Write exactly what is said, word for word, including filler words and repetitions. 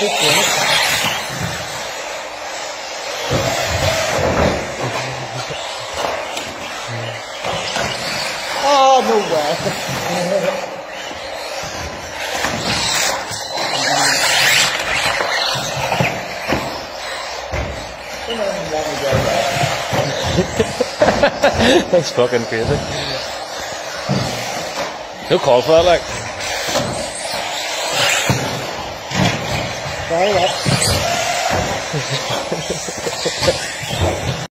Oh, no way. That's fucking crazy. No call for that, like. Sorry, that.